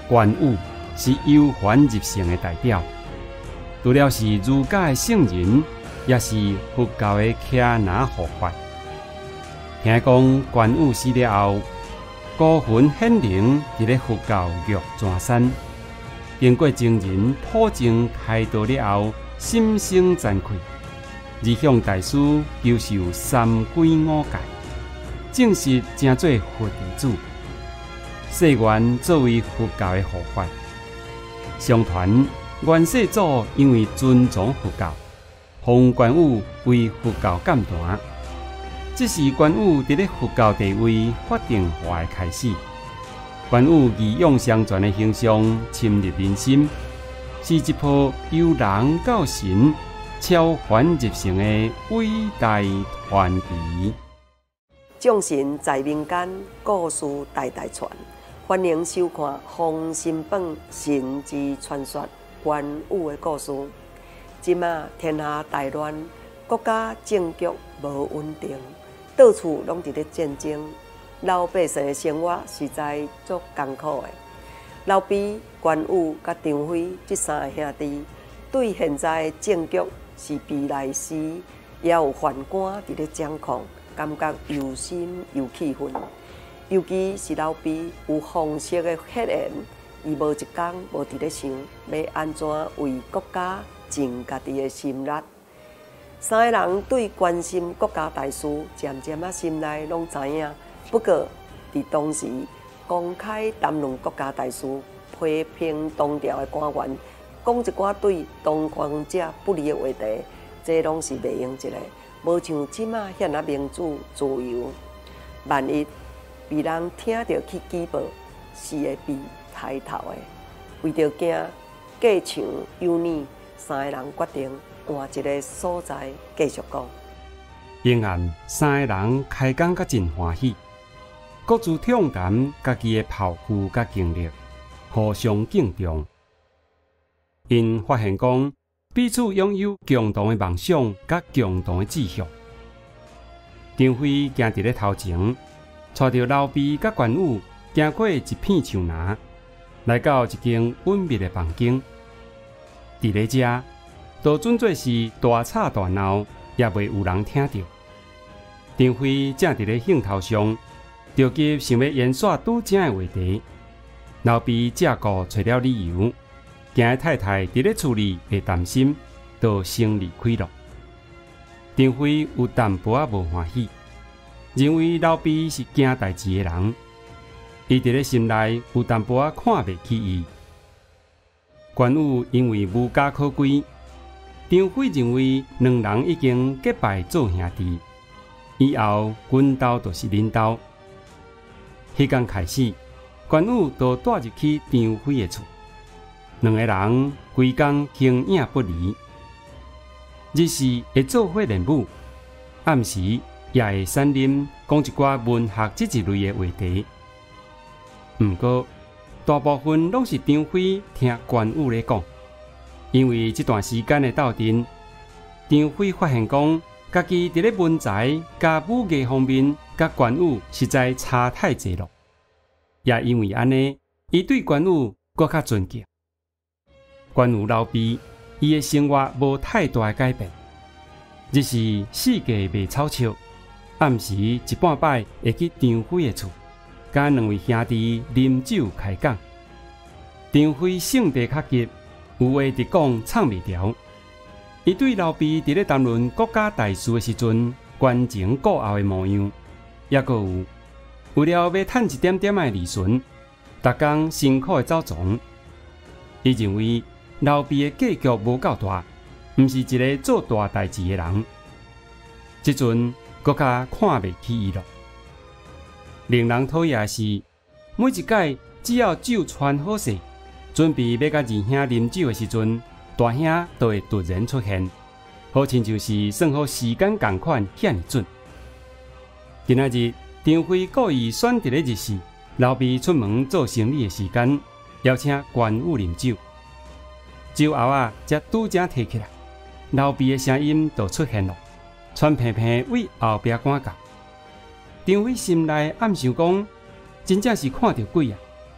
关羽是忧患入城的代表，除了是儒家的圣人，也是佛教的伽拿护法。听讲关羽死了后，孤魂显灵伫咧佛教玉泉山，经过僧人普净开导了后，心生惭愧，而向大师求受三归五戒，正式成做佛弟子，誓愿作为佛教的护法。相传元世祖因为尊崇佛教，封关羽为佛教监坛。这是关羽伫咧佛教地位法定化的开始。关羽以勇相传的形象深入人心，是一部由人到神、超凡入圣的伟大传奇。 众神在民间，故事代代传。欢迎收看《封神榜》神之传说关羽的故事。即马天下大乱，国家政局无稳定。到处拢伫咧战争，老百姓的生活实在足艰苦的。老毕、关羽甲张飞这三个兄弟，对现在的政局是比来时，也有宦官伫咧掌控，感觉忧心又气愤。尤其是老毕有红色的血缘，伊无一天无伫咧想，要安怎为国家尽家己的心力。三个人对关心国家大事，渐渐啊心内拢知影。不过，伫当时公开谈论国家大事，批评当朝的官员，讲一寡对当权者不利的话题，这拢是袂用一个。无像即马遐啊民主自由，万一被人听到去举报，是会被抬头的。为着惊过场有你，三个人决定换一个所在继续讲。 因案三个人开讲甲真欢喜，各自畅谈家己的抱负甲经历，互相敬重。因发现讲彼此拥有共同的梦想甲共同的志向。张飞行伫咧头前，带着老毕甲关羽行过一片树林，来到一间隐秘的房间。伫咧遮，都准做是大吵大闹，也袂有人听到。张飞正伫咧兴头上，着急想要演耍拄正的话题。老毕借故找了理由，惊伊太太伫咧厝里会担心，就先离开了。张飞有淡薄仔无欢喜，认为老毕是惊代志的人，伊伫咧心内有淡薄仔看袂起伊。关羽因为无家可归。张飞认为两人已经结拜做兄弟，以后阮兜就是恁兜。迄天开始，关羽就带入去张飞的厝，两个人规工形影不离。日时会做伙练武，暗时也会散念讲一寡文学这一类的话题。毋过，大部分拢是张飞听关羽咧讲。因为这段时间的斗阵，张飞发现讲，家己伫咧文才甲武艺方面，甲关羽实在差太济了。也因为安尼，伊对关羽搁较尊敬。关羽老毕，伊的生活无太大的改变，日是四界袂吵笑，暗时一半摆会去张飞的厝，甲两位兄弟啉酒开讲。张飞性地较急。有话直讲唱袂调，伊对老毕伫咧谈论国家大事的时阵，关前顾后的模样，也阁有为了要趁一点点的利润，逐工辛苦的走总。伊认为老毕的格局无够大，毋是一个做大代志的人。即阵搁较看袂起伊咯。令人讨厌的是，每一届只要酒传好势。准备要甲二兄啉酒的时阵，大兄都会突然出现，好亲像是算好时间同款遐尔准。今仔日，张飞故意选择的日时，老毕出门做生意的时间，邀请关羽啉酒。酒后啊，才拄正提起来，老毕的声音就出现了，喘平平为后壁赶到。张飞心内暗想讲，真正是看到鬼啊！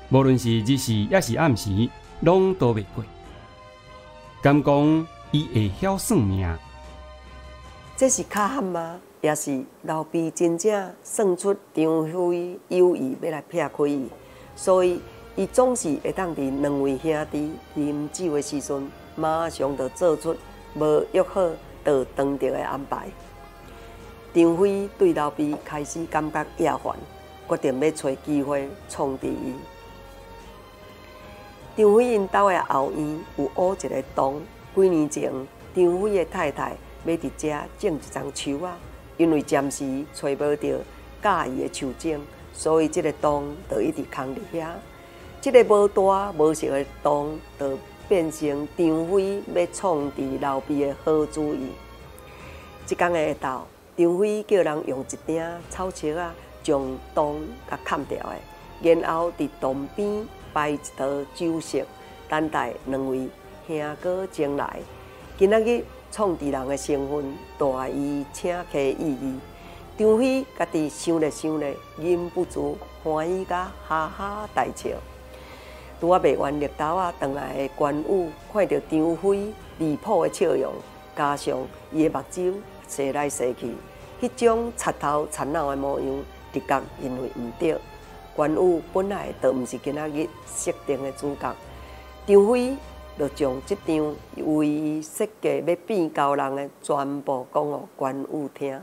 无论是日时也是暗时，拢逃袂过。敢讲伊会晓算命？ 这是卡喊吗？也是老毕真正算出张飞有意要来劈开伊，所以伊总是会当伫两位兄弟饮酒的时阵，马上就做出无约好就当着的安排。张飞对老毕开始感觉厌烦，决定要找机会创治伊。张飞因兜的后院有挖一个洞，几年前张飞的太太要伫遮种一丛树仔，因为暂时找无到介意的树种，所以这个洞就一直空伫遐。这个无大无小的洞，就变成张飞要创治老毕的好主意。一天的下昼，张飞叫人用一顶草席啊，将洞甲砍掉的，然后伫洞边摆一道酒席，等待两位兄哥前来。今仔日创治人的身份，大伊请客意义。张飞家己想咧想咧，忍不住欢喜甲哈哈大笑。拄啊卖完绿豆啊，回来的关羽看到张飞离谱的笑容，加上伊的目睭射来射去，迄种贼头贼脑的模样，直觉认为毋对。关羽本来就毋是今仔日设定的主角，张飞就将这场为伊设计要变高人的全部讲予关羽听。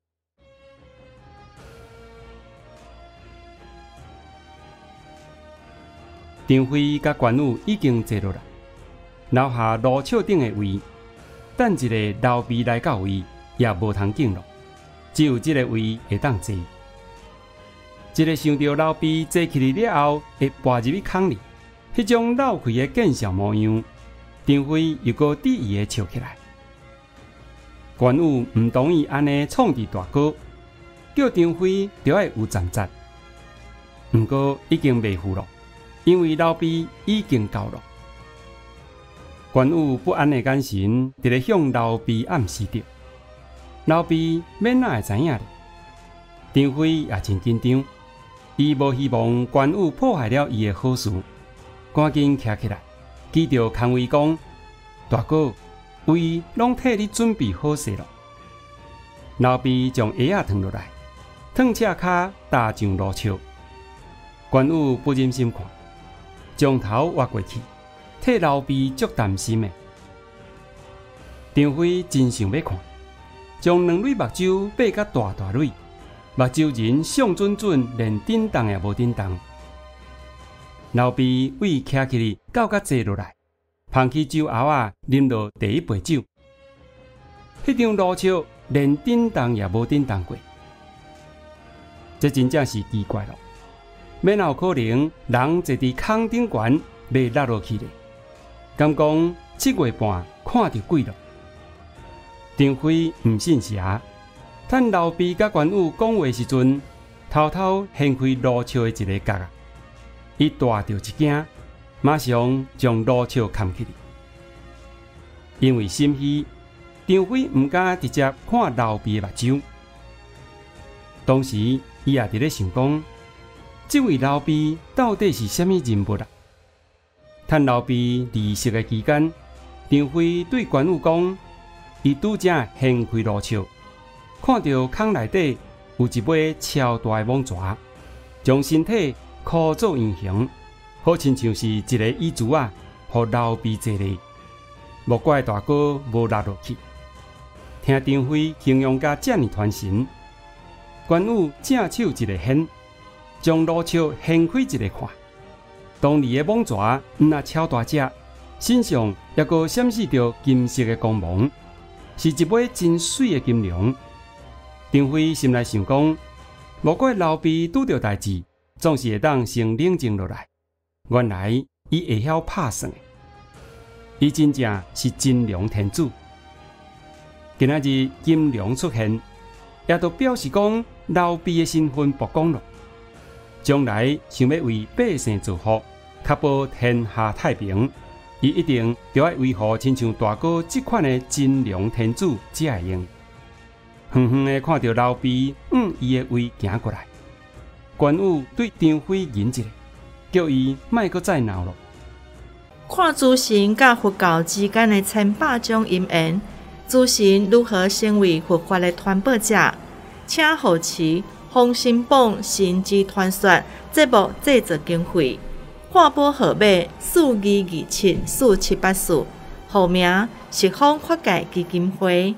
张飞甲关羽已经坐落来，留下路笑顶的位，等一个老毕来到位，也无通敬落，只有这个位会当坐。一个想到老毕坐起来了后会跋入去坑里，迄种闹气的见笑模样，张飞又搁得意的笑起来。关羽唔同意安尼创治大哥，叫张飞就要有站节，不过已经袂赴咯。因为老毕已经到了，关羽不安的眼神，伫咧向老毕暗示着。老毕免哪会知影咧？张飞也真紧张，伊无希望关羽破坏了伊的好事，赶紧徛起来，记着康威讲：“大哥，位拢替你准备好势了。”老毕将鞋仔脱落来，脱赤骹踏上路桥。关羽不忍心看。将头挖过去，替老毕足担心的。张飞真想要看，将两蕊目睭掰甲大大蕊，目睭人上准准，连叮当也无叮当。老毕为徛起到甲坐落来，捧起酒瓯啊，啉落第一杯酒。迄张路桥连叮当也无叮当过，这真正是奇怪咯。免有可能人坐伫空顶悬袂落落去咧？敢讲7月半看到鬼咯？张飞唔信邪，趁老毕甲关羽讲话时阵，偷偷掀开路桥的一个角啊！伊大着一惊，马上将路桥砍起来。因为心虚，张飞唔敢直接看老毕的目睭。当时伊也伫咧想讲。这位老毕到底是什么人物啊？趁老毕离席的期间，张飞对关羽讲：“伊拄正掀开路桥，看到坑内底有一尾超大的蟒蛇，将身体箍作圆形，好亲像是一个椅子啊，互老毕坐咧。莫怪大哥无落落去。”听张飞形容甲这么传神，关羽正手一个掀。将路桥掀开一个看，当里的蟒蛇毋那超大只，身上也个闪烁着金色的光芒，是一尾真水的金龙。张飞心内想讲，莫怪老毕拄着代志，总是会当先冷静落来。原来伊会晓拍算的，伊真正是金龙天子。今仔日金龙出现，也都表示讲老毕的身份曝光了。将来想要为百姓造福，确保天下太平，伊一定就要维护亲像大哥这款的金龙天子才会用。远远的看到老毕伊的位行过来，关羽对张飞吟一下， 叫伊莫阁再闹咯。 看诸神甲佛教之间的千百种因缘，诸神如何成为佛法的传播者？请护持洪新榜神之传说节目制作经费，看播号码42274784，号名十方法界基金会。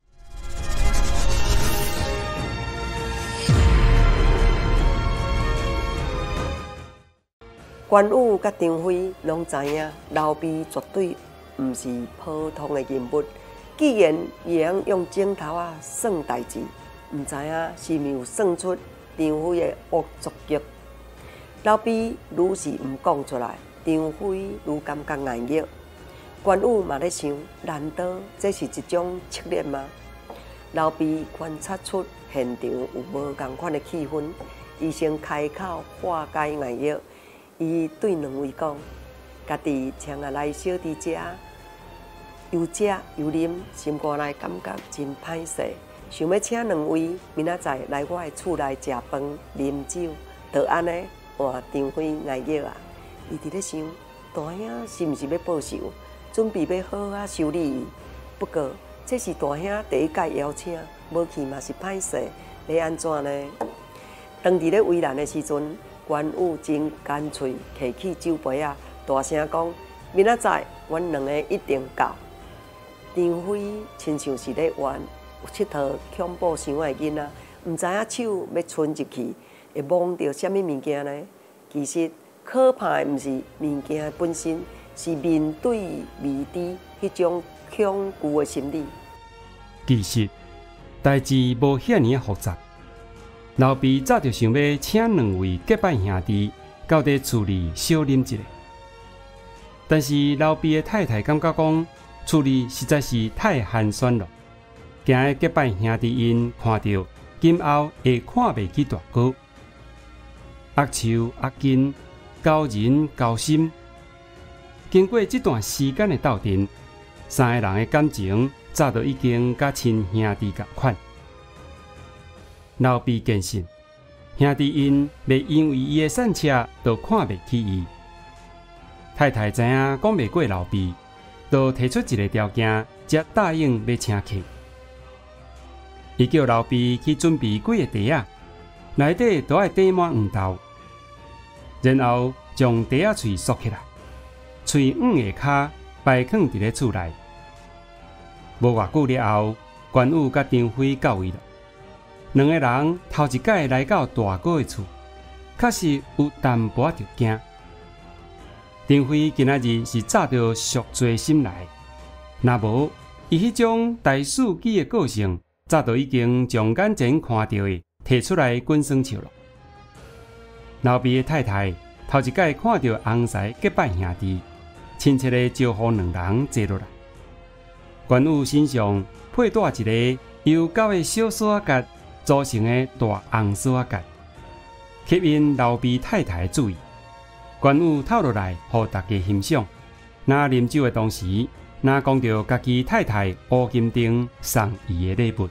关羽甲张飞拢知影，刘备绝对毋是普通的人物。既然会晓用镜头算代志，毋知影是毋有算出张飞的恶作剧。刘备愈是毋讲出来，张飞愈感觉眼热。关羽嘛咧想，难道这是一种测验吗？刘备观察出现场有无共款的气氛，伊先开口化解眼热。伊对两位讲：“家己请来小弟食，又食又啉，心肝内感觉真歹势。想要请两位明仔载来我的厝内食饭、啉酒，就安尼换张飞眼热啊！”伊伫咧想，大兄是毋是要报仇，准备要好好修理伊？不过这是大兄第一届邀请，无去嘛是歹势，要安怎呢？当伫咧为难的时阵。关羽真干脆，摕起酒杯大声讲：“明仔载，阮两个一定到。”张飞亲像是咧玩佚佗恐怖想的囡仔，毋知影手要伸入去，会摸到什么物件呢？其实可怕的毋是物件本身，是面对未知迄种恐惧的心理。 其实代志无遐尼复杂。刘备早就想要请两位结拜兄弟到底厝里小啉一下，但是刘备的太太感觉讲厝里实在是太寒酸了，惊结拜兄弟因看到今后会看袂起大哥。恶手恶筋，交人交心。经过这段时间的斗阵，三个人的感情早就已经甲亲兄弟同款。刘备坚信，兄弟因袂因为伊的善车就看袂起伊。太太知影讲袂过刘备，就提出一个条件，才答应要请客。伊叫刘备去准备几个碟仔，内底都爱缀满黄豆，然后将碟仔喙缩起来，喙黄下骹摆放伫咧厝内。无偌久了后，关羽甲张飞到位了。两个人头一摆来到大哥的厝，确实有淡薄仔着惊。张飞今仔日是早着熟做心来，若无伊迄种大司机的个性，早就已经将眼前看到的摕出来滚算笑了。刘备的太太头一摆看到红婿结拜兄弟，亲切的招呼两人坐落来。关羽身上佩戴一个由9个小锁夹组成的大红锁夹，吸引刘备太太注意。关羽透落来，互大家欣赏。那啉酒的同时，那讲到家己太太吴金丁送伊的礼物。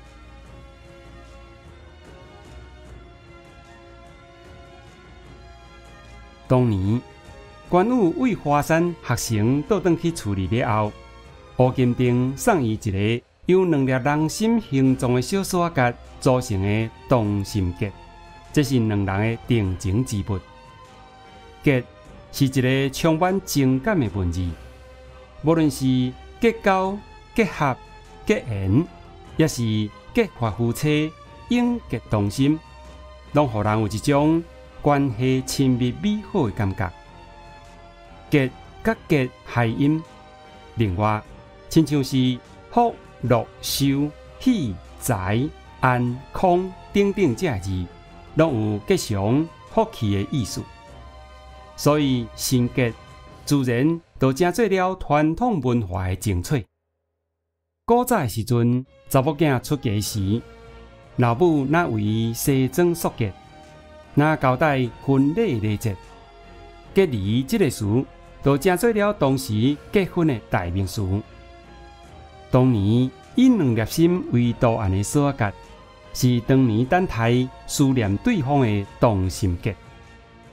当年关羽为华山学成倒转去处理了后，吴金丁送伊一个由2粒人心形状的小锁夹组成的同心结，这是两人的定情之物。结是一个充满情感的文字，无论是结交、结合、结缘，也是结发夫妻、永结同心，拢互人有一种关系亲密美好的感觉。结甲结谐音，另外亲像是福、乐、寿、喜、财、安、康等等这字，拢有吉祥、福气的意思。所以新结自然就成做了传统文化的精粹。古早的时阵，查某囝出嫁时，老母若为伊西装束结，若交代婚礼礼节，结离这个词，就成做了当时结婚的代名词。当年以2粒心为图案的锁夹，是当年等待思念对方的同心结。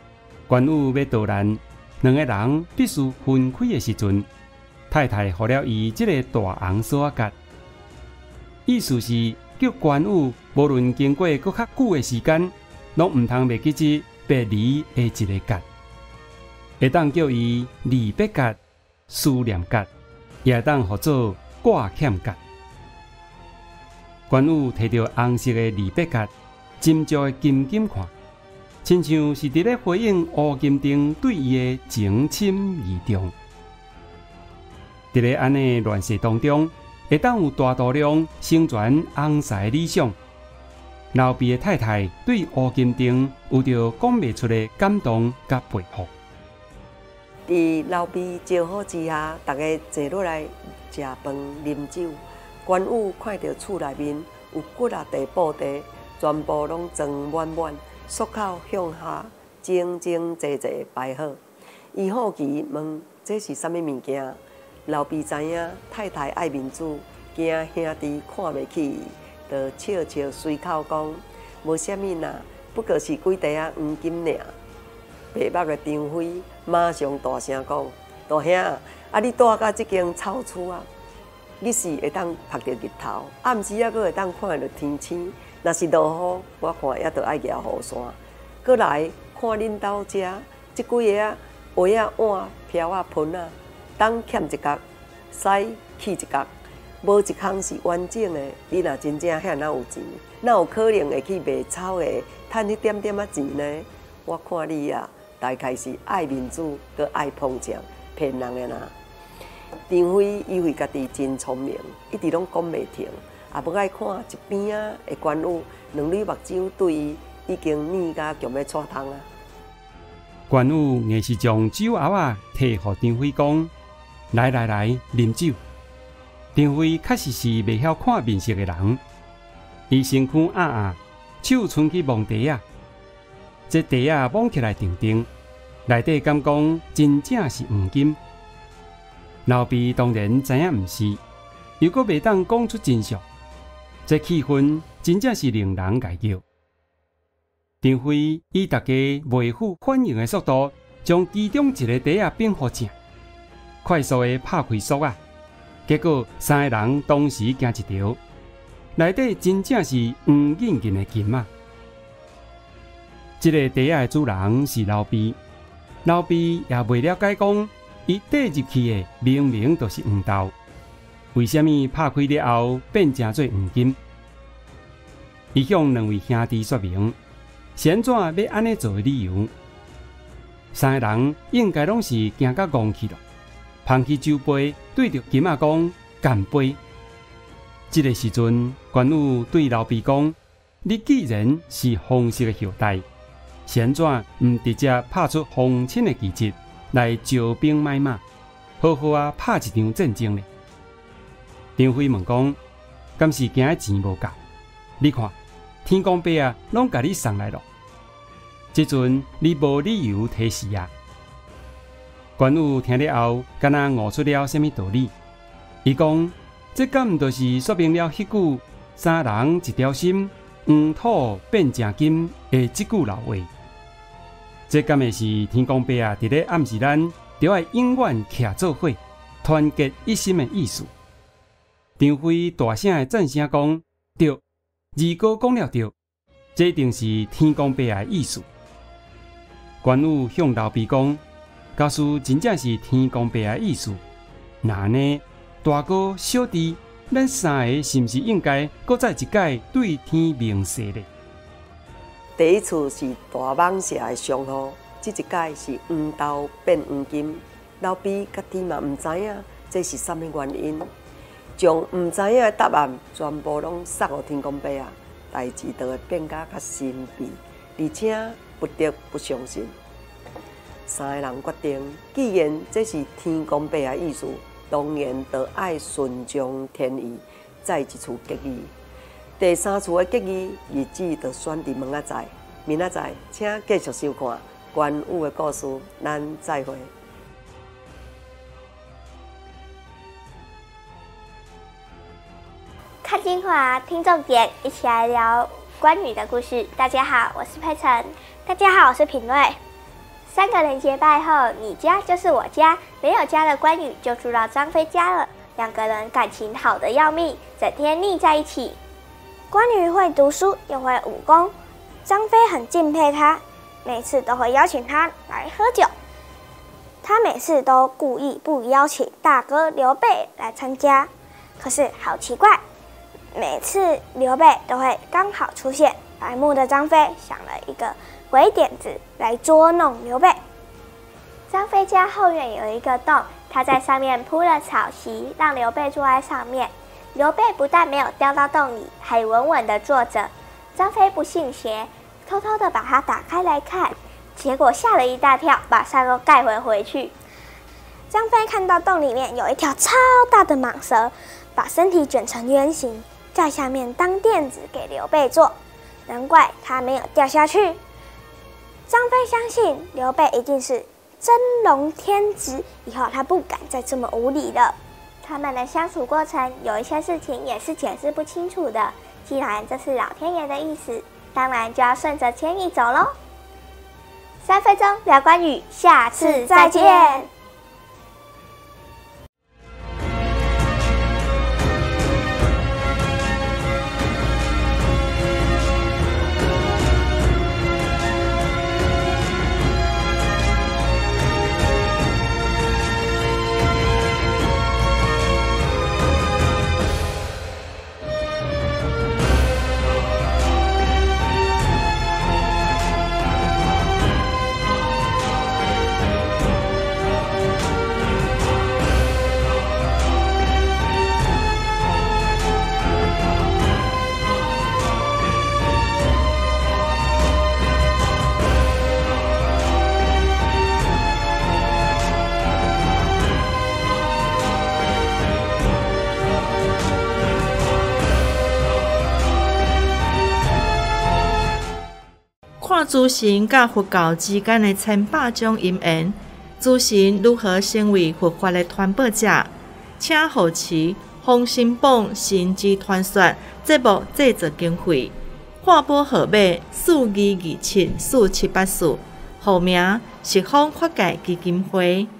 关羽要逃难，两个人必须分开的时阵，太太给了伊这个大红锁甲，意思是叫关羽无论经过搁较久的时间，拢唔通袂记这别离的一个甲，会当叫伊离别甲、思念甲，也会当合作挂欠甲。关羽摕到红色的离别甲，斟酌的金金看。亲像是伫咧回应吴金城对伊的情深意重。伫咧安尼乱世当中，会当有大度量成全红婿理想。老毕的太太对吴金城有着讲袂出的感动甲佩服。 伫老毕招呼之下，大家坐落来食饭啉酒。关羽看到厝内面有骨啊地、布地，全部拢装满满。束口向下，整整齐齐摆好。伊好奇问：这是啥物物件？老毕知影太太爱面子，惊兄弟看袂起伊，就笑笑随口讲：无啥物啦，不过是几袋啊黄金尔。白目的张飞马上大声讲：大兄啊，你住到这间草厝啊，日时会当晒着日头，暗时啊，佫会当看到天星。若是落雨，我看也着爱举雨伞。过来看恁兜遮，即几个啊鞋啊碗、瓢啊盆啊，东欠一角，西起一角，无一项是完整的。你若真正遐有钱，哪有可能会去卖草的，赚迄点点仔钱呢？我看你啊，大概是爱面子，佮爱捧场，骗人的啦。张飞以为家己真聪明，一直拢讲袂停。也不爱看一边啊的关羽，两蕊目睭对伊已经黏甲强要扯汤啊。 关羽硬是将酒盒仔摕互张飞讲：来，啉酒。张飞确实是袂晓看面色的人，伊身躯压压，手伸去摸茶啊，这茶啊摸起来定定，内底敢讲真正是黄金。老毕当然知影毋是，又阁袂当讲出真相。这气氛真正是令人ide叫。张飞以大家袂赴反应的速度，将其中一个茶啊变好正，快速的拍开锁啊。结果三个人同时惊一条，内底真正是黄硬硬的金啊！这个茶啊的主人是老毕，老毕也未了解讲，伊缀入去的明明就是黄豆。为什么拍开了后变成做黄金？伊向两位兄弟说明，先怎要安尼做的理由。三个人应该拢是惊甲戆去了，捧起酒杯对着金仔讲干杯。这个时阵，关羽对老毕讲：你既然是皇室的后代，先怎唔直接拍出皇亲的旗帜来招兵买马，好好啊拍一场战争呢？张飞问讲：敢是惊钱无够？你看，天公伯啊，拢甲你送来了。这阵你无理由提示啊！关羽听了后，敢若悟出了什么道理？伊讲：这敢毋就是说明了迄句“三人一条心，黄土变成金”的这句老话？这敢会是天公伯啊，伫咧暗示咱着爱永远徛做伙，团结一心的意思？张飞大声的赞声讲：对，二哥讲了对，这一定是天公伯的意思。关羽向老毕讲：假使真正是天公伯的意思，那呢，大哥小弟，咱三个是毋是应该搁再一届对天明誓呢？ 第一次是大蟒蛇的上号，这一届是黄豆变黄金。老毕家己嘛毋知影这是啥物原因。将毋知影的答案全部拢送互天公伯啊，代志就会变甲较神秘，而且不得不相信。三个人决定，既然这是天公伯的意思，当然就爱顺从天意，再一次决议。第三次的决议日子就选伫明仔载。明仔载，请继续收看关羽的故事，咱再会。 看精华，听重点，一起来聊关羽的故事。大家好，我是佩晨。大家好，我是品瑞。 3个人结拜后，你家就是我家，没有家的关羽就住到张飞家了。2个人感情好得要命，整天腻在一起。 关羽会读书，又会武功，张飞很敬佩他，每次都会邀请他来喝酒。他每次都故意不邀请大哥刘备来参加，可是好奇怪，每次刘备都会刚好出现。白目的张飞想了一个鬼点子来捉弄刘备。 张飞家后院有一个洞，他在上面铺了草席，让刘备坐在上面。刘备不但没有掉到洞里，还稳稳地坐着。张飞不信邪，偷偷地把它打开来看，结果吓了一大跳，马上又盖回去。 张飞看到洞里面有一条超大的蟒蛇，把身体卷成圆形，在下面当垫子给刘备坐，难怪他没有掉下去。张飞相信刘备一定是真龙天子，以后他不敢再这么无礼了。 他们的相处过程有一些事情也是解释不清楚的，既然这是老天爷的意思，当然就要顺着天意走咯。3分钟聊关羽，下次再见。 看诸神甲佛教之间的千百种因缘，诸神如何成为佛法的传播者？请护持洪新榜神之传说节目制作经费，换保号码42274784，户名十方法界基金会。